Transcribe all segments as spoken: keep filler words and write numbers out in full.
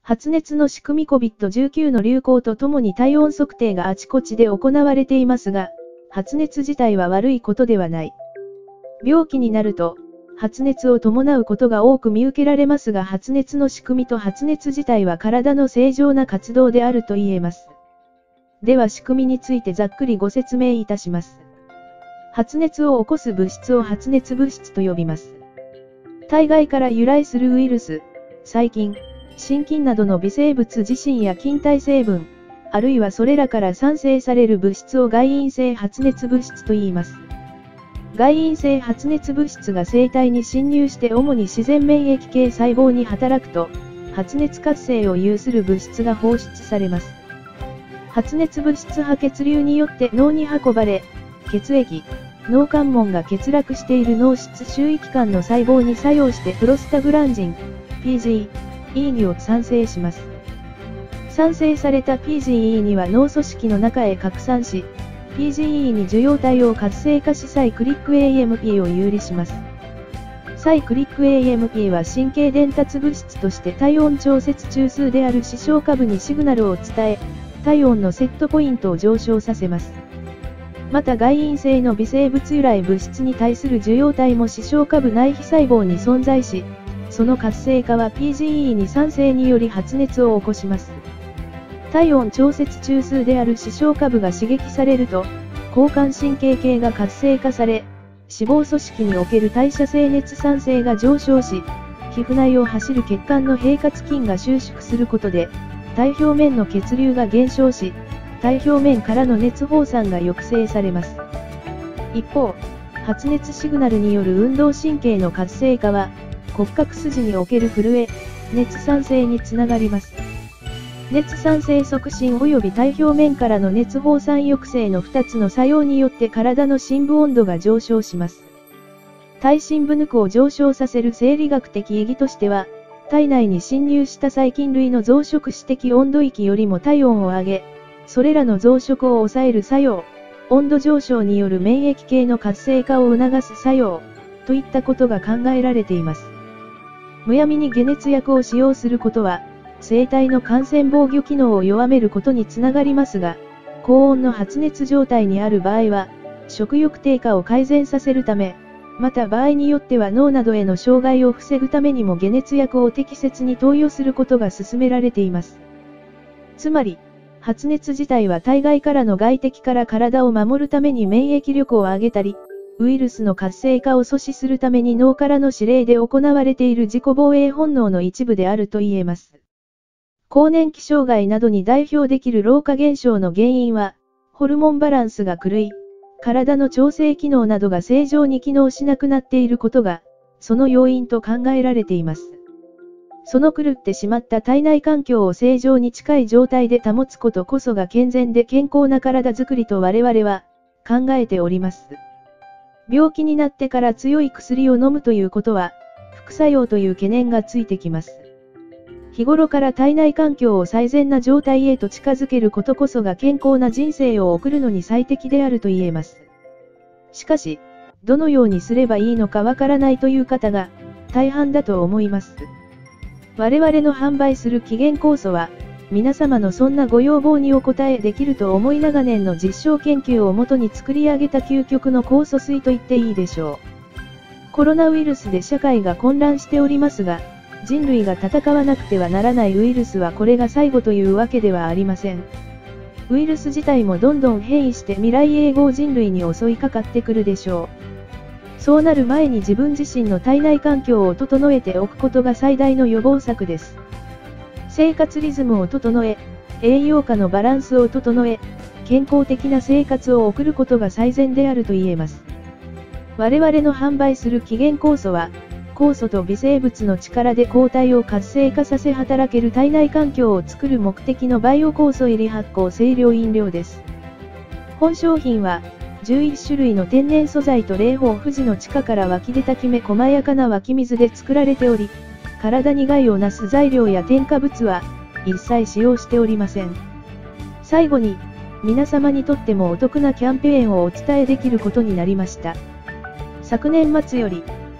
発熱の仕組み コビッドじゅうきゅう の流行とともに体温測定があちこちで行われていますが、発熱自体は悪いことではない。病気になると、発熱を伴うことが多く見受けられますが、発熱の仕組みと発熱自体は体の正常な活動であると言えます。では仕組みについてざっくりご説明いたします。発熱を起こす物質を発熱物質と呼びます。体外から由来するウイルス、細菌、真菌などの微生物自身や菌体成分、あるいはそれらから産生される物質を外因性発熱物質と言います。外因性発熱物質が生体に侵入して主に自然免疫系細胞に働くと、発熱活性を有する物質が放出されます。発熱物質は血流によって脳に運ばれ、血液、脳関門が欠落している脳室周囲器官の細胞に作用してプロスタグランジン、ピージーイー にを産生します。産生された ピージーイー には脳組織の中へ拡散し、ピージーイー に受容体を活性化しサイクリック エーエムピー を有利します。サイクリック エーエムピー は神経伝達物質として体温調節中枢である視床下部にシグナルを伝え、体温のセットポイントを上昇させます。また外因性の微生物由来物質に対する受容体も視床下部内皮細胞に存在し、その活性化は ピージーイー に産生により発熱を起こします。体温調節中枢である視床下部が刺激されると、交感神経系が活性化され、脂肪組織における代謝性熱産生が上昇し、皮膚内を走る血管の平滑筋が収縮することで、体表面の血流が減少し、体表面からの熱放散が抑制されます。一方、発熱シグナルによる運動神経の活性化は、骨格筋における震え、熱産生につながります。熱産生促進及び体表面からの熱放散抑制のふたつの作用によって体の深部温度が上昇します。体深部ぬくを上昇させる生理学的意義としては、体内に侵入した細菌類の増殖史的温度域よりも体温を上げ、それらの増殖を抑える作用、温度上昇による免疫系の活性化を促す作用、といったことが考えられています。むやみに解熱薬を使用することは、生体の感染防御機能を弱めることにつながりますが、高温の発熱状態にある場合は、食欲低下を改善させるため、また場合によっては脳などへの障害を防ぐためにも解熱薬を適切に投与することが勧められています。つまり、発熱自体は体外からの外敵から体を守るために免疫力を上げたり、ウイルスの活性化を阻止するために脳からの指令で行われている自己防衛本能の一部であると言えます。更年期障害などに代表できる老化現象の原因は、ホルモンバランスが狂い、体の調整機能などが正常に機能しなくなっていることが、その要因と考えられています。その狂ってしまった体内環境を正常に近い状態で保つことこそが健全で健康な体づくりと我々は考えております。病気になってから強い薬を飲むということは、副作用という懸念がついてきます。日頃から体内環境を最善な状態へと近づけることこそが健康な人生を送るのに最適であると言えます。しかし、どのようにすればいいのかわからないという方が大半だと思います。我々の販売する起源酵素は、皆様のそんなご要望にお応えできると思い長年の実証研究をもとに作り上げた究極の酵素水と言っていいでしょう。コロナウイルスで社会が混乱しておりますが、人類が戦わなくてはならないウイルスはこれが最後というわけではありません。ウイルス自体もどんどん変異して未来永劫人類に襲いかかってくるでしょう。そうなる前に自分自身の体内環境を整えておくことが最大の予防策です。生活リズムを整え、栄養価のバランスを整え、健康的な生活を送ることが最善であると言えます。我々の販売する起源酵素は、酵素と微生物の力で抗体を活性化させ働ける体内環境を作る目的のバイオ酵素入り発酵清涼飲料です。本商品は、じゅういち種類の天然素材と霊峰富士の地下から湧き出たきめ細やかな湧き水で作られており、体に害をなす材料や添加物は一切使用しておりません。最後に、皆様にとってもお得なキャンペーンをお伝えできることになりました。昨年末より、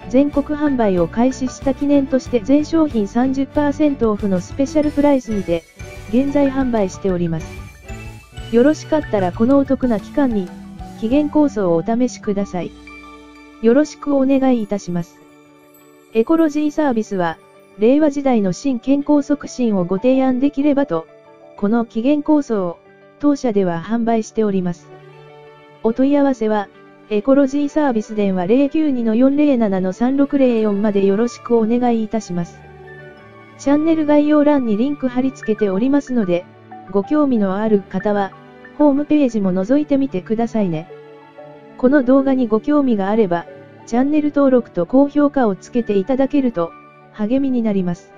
全国販売を開始した記念として全商品 さんじゅっパーセント オフのスペシャルプライスにて、現在販売しております。よろしかったらこのお得な期間に、期限構想をお試しください。よろしくお願いいたします。エコロジーサービスは、令和時代の新健康促進をご提案できればと、この期限構想を、当社では販売しております。お問い合わせは、エコロジーサービス電話 ゼロきゅうにのよんゼロななのさんろくゼロよん までよろしくお願いいたします。チャンネル概要欄にリンク貼り付けておりますので、ご興味のある方は、ホームページも覗いてみてくださいね。この動画にご興味があれば、チャンネル登録と高評価をつけていただけると、励みになります。